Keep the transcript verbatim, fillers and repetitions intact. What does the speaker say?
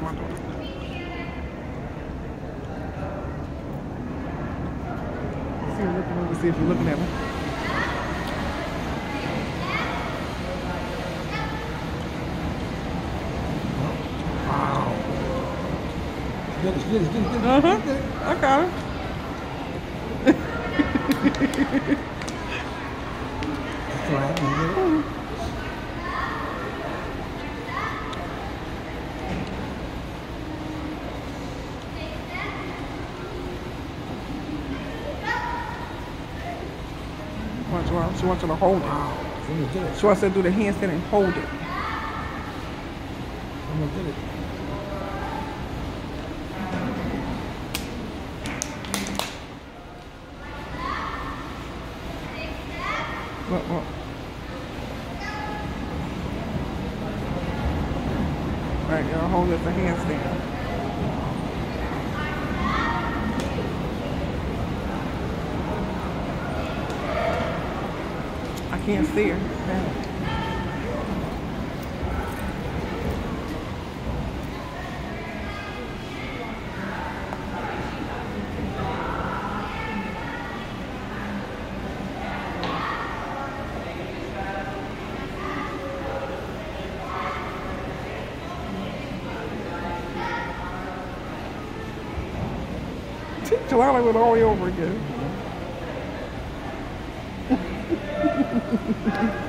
my daughter. See, looking over, see if you're looking at me. Wow. Get it, get it, get it, get it. Uh-huh. I got it. That's all right, you get it. Watch, watch. She wants you to hold it. Wow. Someone did it. She wants you to do the handstand and hold it. Someone did it. Look, look. Right, y'all hold it for handstand. I can't see her. Damn. Jlana went all the way over again.